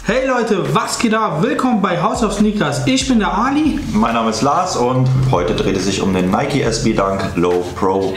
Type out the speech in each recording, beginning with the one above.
Hey Leute, was geht ab? Willkommen bei House of Sneakers. Ich bin der Ali. Mein Name ist Lars und heute dreht es sich um den Nike SB Dunk Low Pro.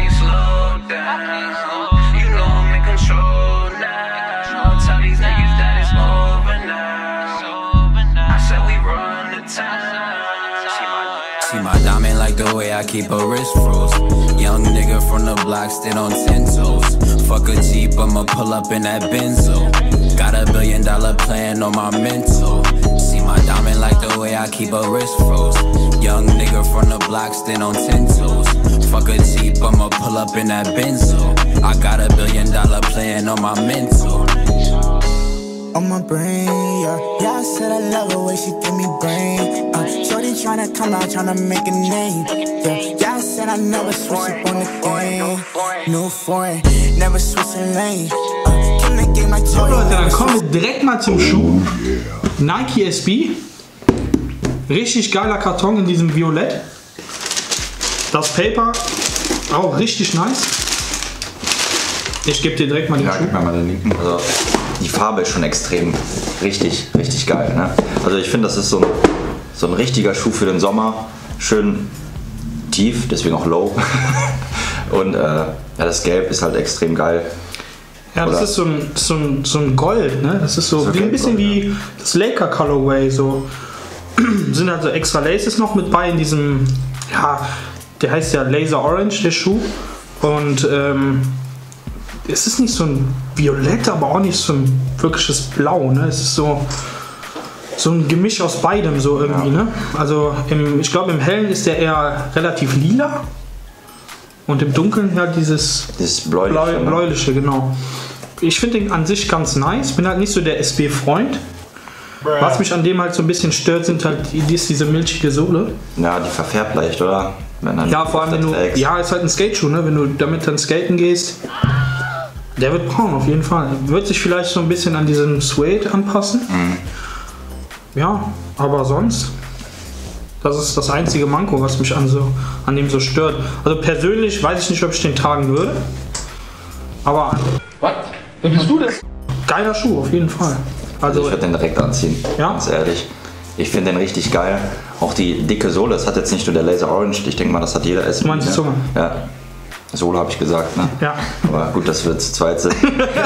See my diamond like the way I keep a wrist froze. Young nigga from the block, stand on 10 toes. Fuck a Jeep, I'ma pull up in that Benzo. Got $1 billion plan on my mental. See my diamond like the way I keep a wrist froze. Young nigga from the block, stand on 10 toes. Fuck a Jeep, I'ma pull up in that Benzo. I got $1 billion plan on my mental. On my brain, yeah. Yeah, I said I love her way she give me brain. Shorty tryna come out, tryna make a name. Yeah, I said I never switch up on the game. New foreign, never switching lane. Kim the game like So Leute, dann kommen wir direkt mal zum Schuh. Nike SB. Richtig geiler Karton in diesem Violett. Das Paper auch richtig nice. Ich gebe dir direkt mal den Schuh. Gib mir mal den linken. Also, die Farbe ist schon extrem richtig geil. Ne? Also ich finde, das ist so ein richtiger Schuh für den Sommer. Schön tief, deswegen auch low. Und ja, das Gelb ist halt extrem geil. Ja, das ist so ein Gold, ne? Das ist so wie ein bisschen wie das Laker Colorway. So sind halt so extra Laces noch mit bei in diesem, ja, der heißt ja Laser Orange, der Schuh. Und es ist nicht so ein Violett, aber auch nicht so ein wirkliches Blau, ne? Es ist so ein Gemisch aus beidem so irgendwie, ja. Ne? Also ich glaube im Hellen ist der eher relativ lila und im Dunkeln ja dieses bläuliche, genau. Ich finde den an sich ganz nice, bin halt nicht so der SB-Freund. Was mich an dem halt so ein bisschen stört, sind halt diese milchige Sohle. Ja, die verfärbt leicht, oder? Ja, vor allem wenn du, ja, ist halt ein Skateschuh, ne? Wenn du damit dann skaten gehst, der wird braun auf jeden Fall. Wird sich vielleicht so ein bisschen an diesen Suede anpassen. Mhm. Ja, aber sonst, das ist das einzige Manko, was mich an dem so stört. Also persönlich weiß ich nicht, ob ich den tragen würde. Aber was? Wer bist du das? Geiler Schuh, auf jeden Fall. Also ich würde den direkt anziehen, ja? Ganz ehrlich. Ich finde den richtig geil. Auch die dicke Sohle, das hat jetzt nicht nur der Laser Orange, ich denke mal, das hat jeder SB. Du meinst die Zunge? Ja. Sohle habe ich gesagt, ne? Ja. Aber gut, dass wir zu zweit sind.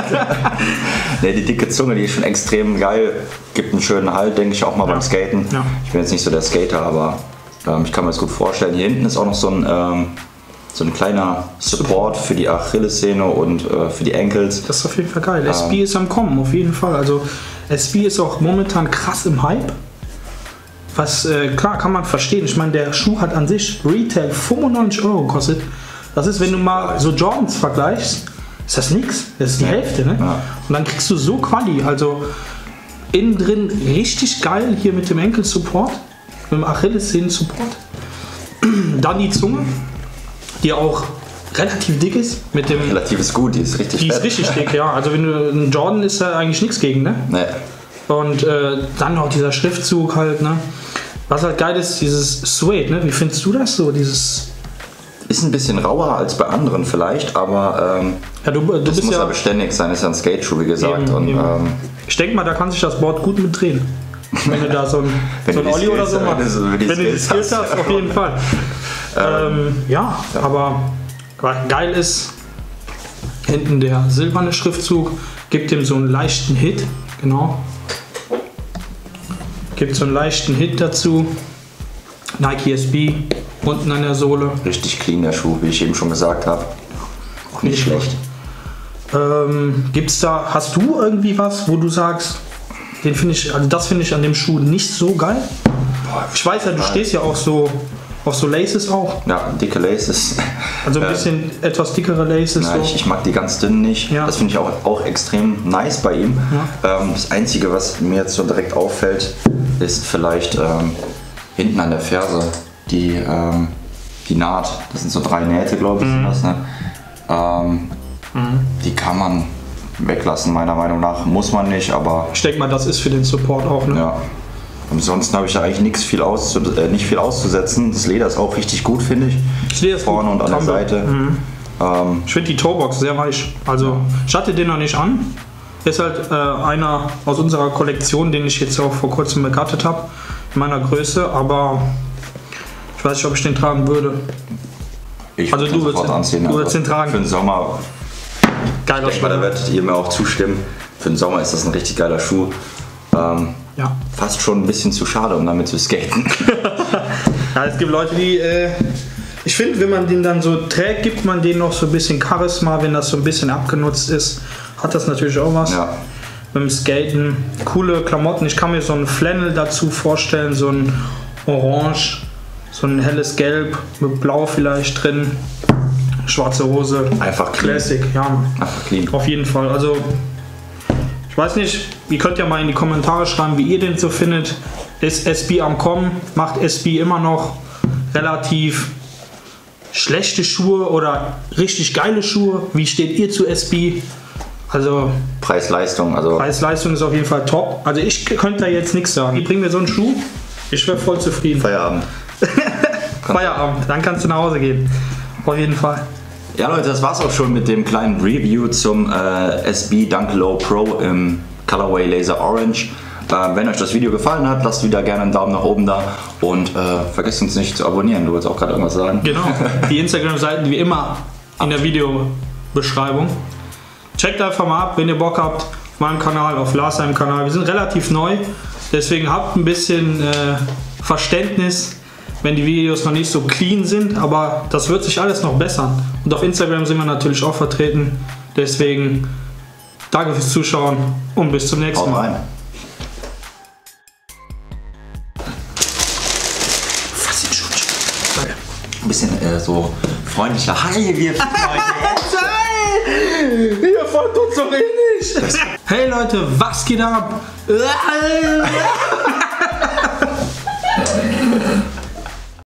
Ne, die dicke Zunge, die ist schon extrem geil. Gibt einen schönen Halt, denke ich, auch mal beim Skaten. Ja. Ich bin jetzt nicht so der Skater, aber ich kann mir das gut vorstellen. Hier hinten ist auch noch so ein kleiner Support für die Achillessehne und für die Ankles. Das ist auf jeden Fall geil. SB ist am Kommen, auf jeden Fall. Also SB ist auch momentan krass im Hype. Was, klar, kann man verstehen. Ich meine, der Schuh hat an sich Retail 95 € gekostet. Das ist, wenn du mal so Jordans vergleichst, ist das nix. Das ist die Hälfte, ne? Ja. Und dann kriegst du so Quali. Also innen drin richtig geil hier mit dem Ankle-Support, mit dem Achillessehnen-Support. Dann die Zunge, die auch relativ dick ist. Relativ ist gut, die ist richtig fett. Die ist richtig dick, ja. Also wenn du ein Jordan ist da eigentlich nichts gegen, ne? Nee. Und dann noch dieser Schriftzug halt, ne? Was halt geil ist, dieses Suede, ne? Wie findest du das so, dieses... Ist ein bisschen rauer als bei anderen vielleicht, aber ja, du das bist muss ja beständig sein, ist ja ein Skateschuh, wie gesagt. Eben, und, eben. Ich denke mal, da kann sich das Board gut mit drehen. Wenn du da so ein Olli oder so machst. Wenn du die Skills hast, auf jeden Fall. Ja, aber geil ist, hinten der silberne Schriftzug, gibt dem so einen leichten Hit, genau. Gibt so einen leichten Hit dazu. Nike SB. Unten an der Sohle. Richtig clean der Schuh, wie ich eben schon gesagt habe. Auch nicht schlecht. Hast du irgendwie was, wo du sagst, das finde ich an dem Schuh nicht so geil? Ich weiß ja, du stehst ja auch so auf so Laces auch. Ja, dicke Laces. Also ein bisschen etwas dickere Laces. Nein, so. ich mag die ganz dünnen nicht. Ja. Das finde ich auch extrem nice bei ihm. Ja. Das Einzige, was mir jetzt so direkt auffällt, ist vielleicht hinten an der Ferse. Die Naht, das sind so 3 Nähte, glaube ich, sind das, ne? Die kann man weglassen, meiner Meinung nach. Muss man nicht, aber... Ich denke mal, das ist für den Support auch, ne? Ja. Ansonsten habe ich da eigentlich nicht viel auszusetzen. Das Leder ist auch richtig gut, finde ich. Das Leder ist vorne gut. Und an der Seite. Ich finde die Toebox sehr weich. Also, ich hatte den noch nicht an, Ist halt einer aus unserer Kollektion, den ich jetzt auch vor kurzem begattet habe, in meiner Größe, aber ich weiß nicht, ob ich den tragen würde. Ich würde den sofort anziehen. Du würdest den tragen. Für den Sommer. Geiler Schuh. Da werdet ihr mir auch zustimmen. Für den Sommer ist das ein richtig geiler Schuh. Ja. Fast schon ein bisschen zu schade, um damit zu skaten. Ja, es gibt Leute, die... ich finde, wenn man den dann so trägt, gibt man denen noch so ein bisschen Charisma, wenn das so ein bisschen abgenutzt ist. Hat das natürlich auch was. Ja. Beim Skaten. Coole Klamotten. Ich kann mir so ein Flannel dazu vorstellen, so ein Orange, so ein helles Gelb mit Blau vielleicht drin. Schwarze Hose. Einfach clean. Classic, ja. Einfach clean. Auf jeden Fall. Also, ich weiß nicht, ihr könnt ja mal in die Kommentare schreiben, wie ihr den so findet. Ist SB am Kommen? Macht SB immer noch relativ schlechte Schuhe oder richtig geile Schuhe? Wie steht ihr zu SB? Also Preis-Leistung. Preis-Leistung ist auf jeden Fall top. Also ich könnte da jetzt nichts sagen. Die bringen mir so einen Schuh, ich wäre voll zufrieden. Feierabend. Feierabend, dann kannst du nach Hause gehen. Auf jeden Fall. Ja Leute, das war's auch schon mit dem kleinen Review zum SB Dunk Low Pro im Colorway Laser Orange. Wenn euch das Video gefallen hat, lasst wieder gerne einen Daumen nach oben da und vergesst uns nicht zu abonnieren. Du wolltest auch gerade irgendwas sagen. Genau, die Instagram-Seiten wie immer in der Videobeschreibung. Checkt einfach mal ab, wenn ihr Bock habt, auf meinem Kanal, auf Lars seinem Kanal. Wir sind relativ neu, deswegen habt ein bisschen Verständnis, wenn die Videos noch nicht so clean sind, aber das wird sich alles noch bessern. Und auf Instagram sind wir natürlich auch vertreten, deswegen danke fürs Zuschauen und bis zum nächsten Mal. Ein bisschen so freundlicher. Hi, wir Ihr folgt uns doch eh nicht. Hey Leute, was geht ab?